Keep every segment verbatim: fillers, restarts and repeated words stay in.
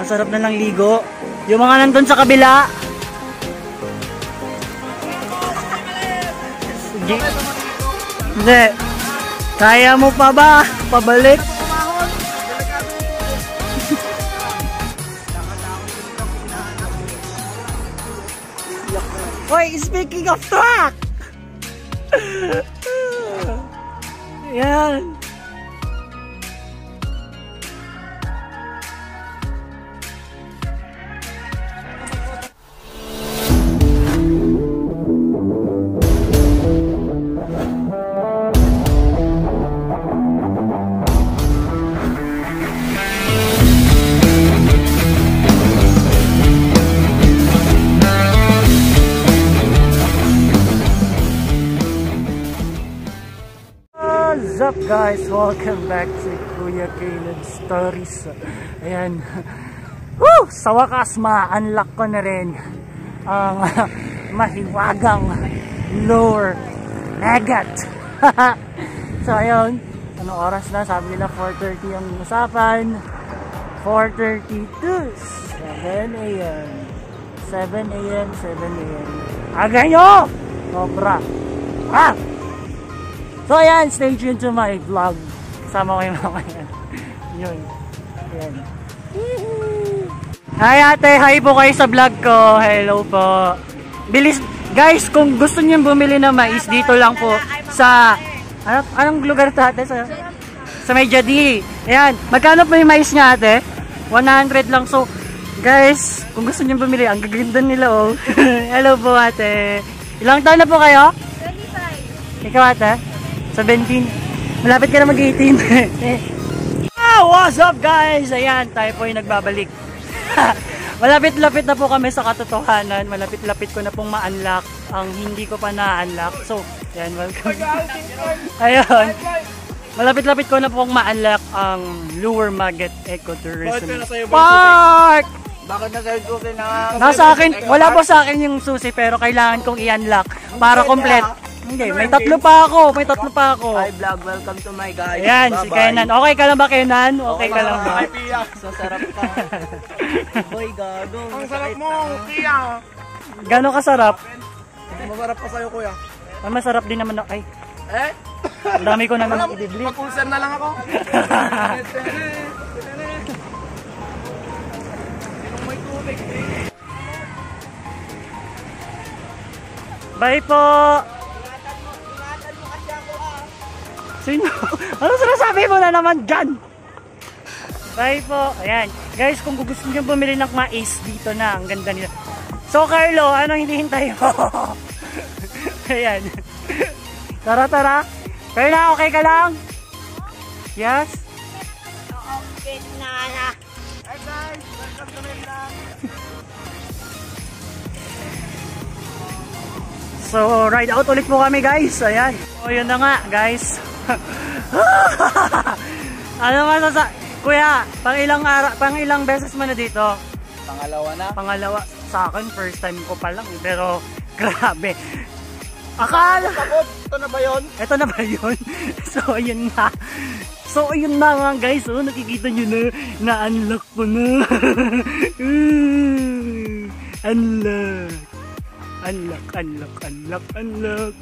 Masarap na lang ligo. Yung mga nandun sa kabila. Sige. Hindi. Kaya mo pa ba? Pabalik? Hoy, speaking of truck! Yan. What's up guys? Welcome back to Kuya Caleb Stories. Ayan. Woo! Sa wakas ma-unlock ko na rin ang uh, mahiwagang lower Negat. So ayun, anong oras na? Sabi nila four thirty ang usapan. four thirty-two. seven A M seven A M seven A M Aga nyo! Sobra. Ah! So ayan, stay tuned to my vlog. Kasama ko yung mga yan. Yun. Ayan. Hi ate, hi po kayo sa vlog ko. Hello po. Bilis, guys, kung gusto niyo bumili ng mais, dito lang po sa, ano, anong lugar to ate? Sa, sa Medjadi. Ayan, magkano po yung mais niya ate? one hundred lang. So, guys, kung gusto niyo bumili, ang gaganda nila oh. Hello po ate. Ilang taon na po kayo? twenty-five. Ikaw ate? seventeen. Malapit ka na mag-eighteen. Ah, what's up guys? Ayan, tayo po yung nagbabalik. Malapit-lapit na po kami sa katotohanan. Malapit-lapit ko na pong ma-unlock ang hindi ko pa na-unlock. So, ayan, welcome. Ayun. Malapit-lapit ko na pong ma-unlock ang Lower Magat Ecotourism Park! Bakit nasa yung susi na? Nasa akin, wala po sa akin yung susi pero kailangan kong i-unlock para complete. Hindi, may tatlo pa ako, may tatlo pa ako. Hi vlog, welcome to my guys. Ayan, si Kenan. Okay ka lang ba Kenan? Okay ka lang ba? Hi Pia. So sarap pa. Boy, gago. Ang sarap mo, Pia. Gano'n kasarap? Masarap pa sa'yo kuya. Ay, masarap din naman ako. Ay, eh? ang dami ko naman i-bibli. Mag-ulcer na lang ako. May tubig. Bye po! Sino? Ano sinasabi mo na naman dyan? Bye po. Ayan. Guys, kung gusto nyo bumili ng mais, dito na. Ang ganda nila. So, Carlo, anong hinihintay mo? Ayan. Tara, tara. Pero na, okay ka lang? Yes? Okay na na. Hi guys, welcome to my vlog. So, ride out ulit po kami guys. Ayan. So, yun na nga guys. Ano masasa... Kuya, pang ilang, ara... pang ilang beses mo na dito? Pangalawa na? Pangalawa. Sa akin, first time ko pa lang. Pero, grabe. Akala... Ito na ba yun? Ito na ba yun? So, ayun na. So, ayun na nga guys. Oh, nakikita nyo na. Na-unlock ko na. Unlock. Unlock, unlock, unlock, unlock.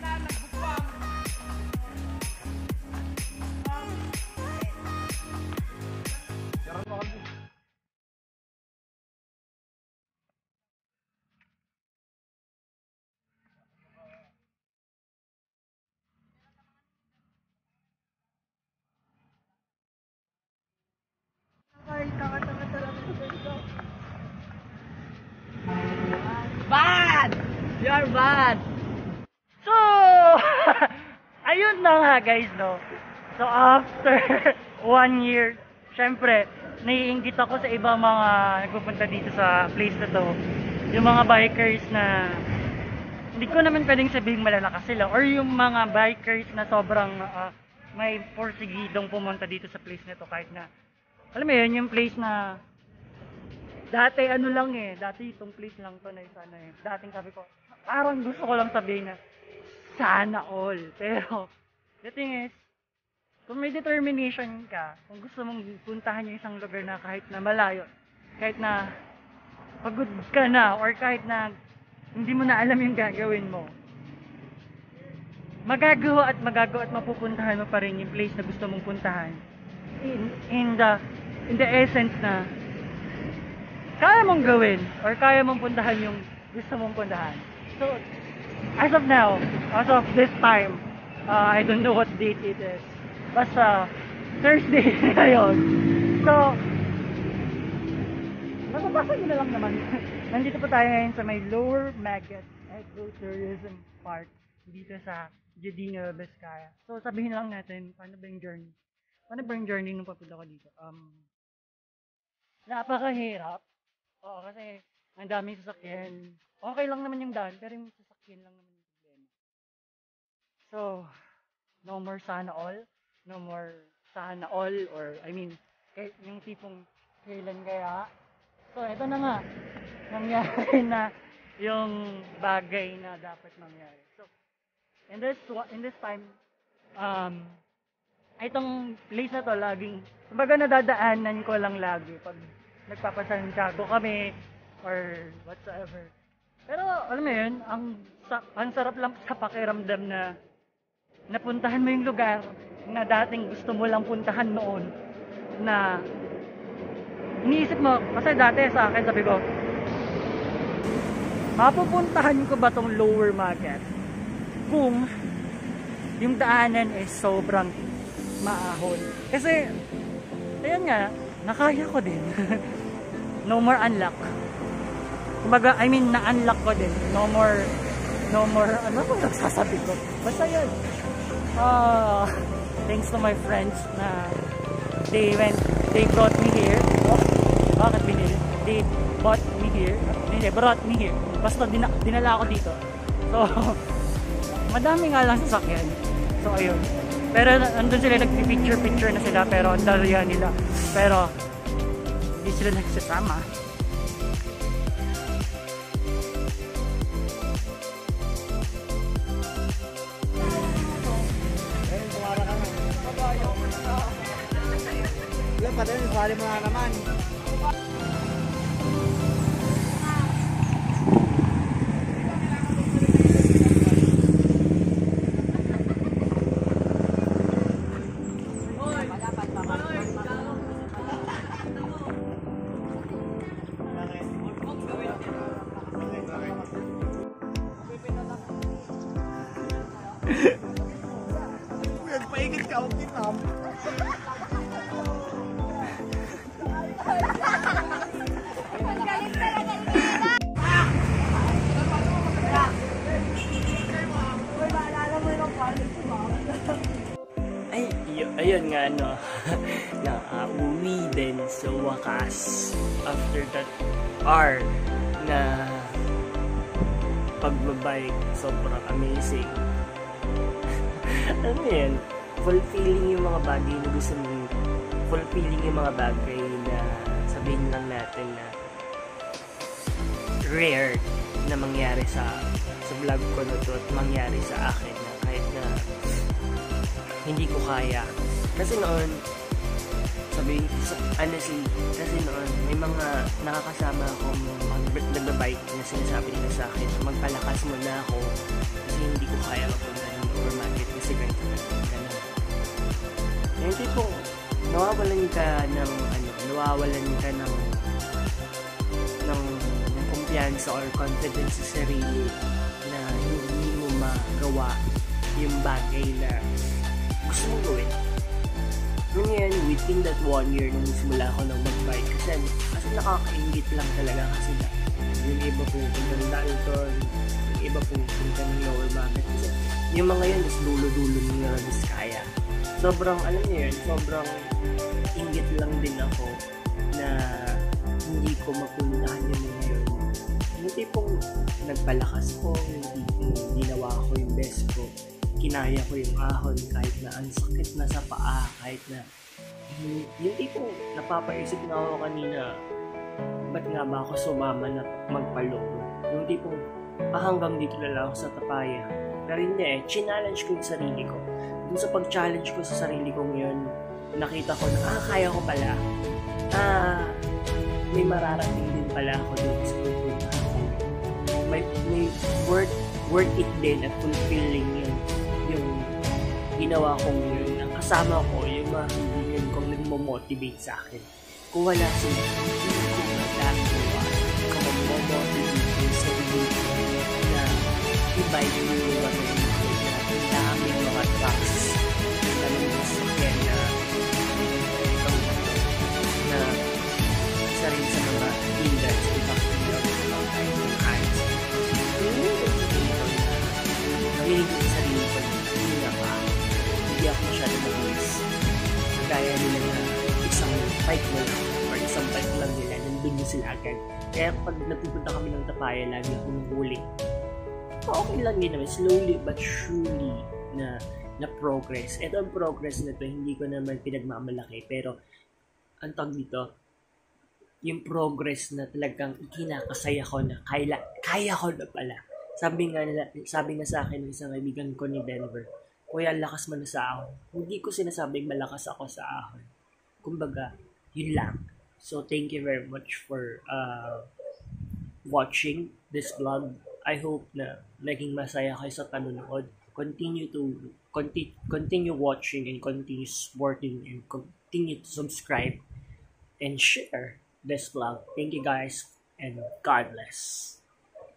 Bad! You're bad! So, ayun na nga guys, no? So, after one year, syempre, naiinggit ako sa ibang mga nagpupunta dito sa place na to. Yung mga bikers na, hindi ko naman pwedeng sabihin malalakas sila, or yung mga bikers na sobrang uh, may porsigidong pumunta dito sa place na to kahit na, alam mo yun, yung place na dati ano lang eh, dati itong place lang to na sana eh. Dating sabi ko, parang gusto ko lang sabihin na sana all. Pero, the thing is, kung may determination ka, kung gusto mong puntahan yung isang lugar na kahit na malayo, kahit na pagod ka na or kahit na hindi mo na alam yung gagawin mo, magagawa at magagawa at mapupuntahan mo pa rin yung place na gusto mong puntahan in, in the in the essence na kaya mong gawin or kaya mong puntahan yung gusto mong puntahan. So as of now, as of this time, uh, I don't know what date it is, basta Thursday ngayon. So mababasa nyo na lang naman. Nandito po tayo ngayon sa may Lower Maggot Ecotourism Park dito sa Jardino Vizcaya. So sabihin na lang natin, paano ba yung journey? Paano ba yung journey nung papunta ko dito? Um, napakahirap. Oo, kasi ang daming sasakyan. Okay lang naman yung daan, pero yung sasakyan lang naman yung problema. So, no more sana all. No more sana all. Or, I mean, yung tipong kailan kaya. So, ito na nga. Nangyari na yung bagay na dapat mangyari. So, in this in this time, um, itong place na to laging, kumbaga nadadaanan ko lang lagi pag nagpapasantiago kami or whatsoever. Pero, alam mo yun, ang, ang sarap lang sa pakiramdam na napuntahan mo yung lugar na dating gusto mo lang puntahan noon na iniisip mo, kasi dati sa akin sabi ko, mapupuntahan ko ba tong Lower Maggot kung yung daanan is sobrang maahon. Kasi, ayan nga, nakaya ko din. No more unlock. Kumbaga, I mean, na-unlock ko din. No more, no more, ano ko nagsasabi ko? Basta yun. Uh, thanks to my friends na they went, they brought me here. Oh, bakit binili? They bought me here. Hindi, brought me here. Basta din, dinala ako dito. So, madami nga lang sasakyan. So, ayun. Pero andun sila nagpipicture-picture na sila, pero ang dalihan nila. Pero, hindi sila nagsasama. Wala pa rin, iswali mo na naman. Nagpaigit ka, okay na. Ay, ayun nga no. Nauwi din sa wakas after that hour na pagbabike. Sobrang amazing. Ano yan? Fulfilling yung mga bagay na gusto mo. Fulfilling yung mga bagay na sabihin lang natin na rare na mangyari sa sa vlog ko na to at mangyari sa akin na kahit na hindi ko kaya. Kasi noon, sabihin, honestly, kasi noon, may mga nakakasama akong nag-bike na sinasabi nila sa akin, magpalakas mo na ako kasi hindi ko kaya magpunta ng Lower Maggot kasi ganito na ganun. Yung tipong, nawawalan ka ng, ano, nawawalan ka ng, ng, ng kumpiyansa or confidence sa sarili na hindi mo magawa yung bagay na gusto mong gawin. Nung yan, within that one year nung simula ako ng mag-bike kasi, kasi nakakaingit lang talaga kasi na yung iba pupunta ng Dalton, yung iba pupunta ng Lower Maggot kasi yung mga yan is dulo-dulo ng Vizcaya. Sobrang, alam niyo yun, sobrang ingit lang din ako na hindi ko mapuntahan yun ngayon. Yung tipong nagpalakas ko, yung ginawa ko yung best ko. Kinaya ko yung ahon kahit na ang sakit na sa paa, kahit na yung, yung tipong napapaisip na ako kanina, ba't nga ba ako sumama na magpalower? Yung tipong, ah hanggang dito na lang ako sa Tapaya. Pero hindi eh, challenge ko yung sarili ko. Dun sa pag-challenge ko sa sarili ko ngayon, nakita ko na, ah kaya ko pala. Ah, may mararating din pala ako doon sa pupunta ako. May, may worth, worth it din at fulfilling yung, yung ginawa kong yun. Ang kasama ko, yung mga kaibigan kong nagmo-motivate sa akin. Kung wala sila, hindi ko magagawa. Kung magmo-motivate yung sarili ko na iba yung mga kaibigan na ang daming mga tracks na nangyasakyan na na isa rin sa mga hindran sa ibang hindran sa mga kahit ng eyes. Hindi ko sa sarili ko na narinig ko sa sarili ko na hindi nga pa. Hindi ako masyado mabilis. Kaya nila na isang fight mo lang or isang fight lang nila, nandun na sila agad. Kaya pag napupunta kami ng Tapaya, lagi akong huling. Okay lang din naman, slowly but surely na na progress. Ito ang progress na to, hindi ko naman pinagmamalaki, pero ang tawag dito, yung progress na talagang kinakasaya ko na kaya, kaya ko na pala. Sabi nga, nila, sabi nga sa akin ng isang kaibigan ko ni Denver, kuya, lakas mo na sa ahon. Hindi ko sinasabing malakas ako sa ahon. Kumbaga, yun lang. So, thank you very much for uh, watching this vlog. I hope na naging masaya kayo sa panonood. Continue to continue, continue watching and continue supporting and continue to subscribe and share this vlog. Thank you guys and God bless.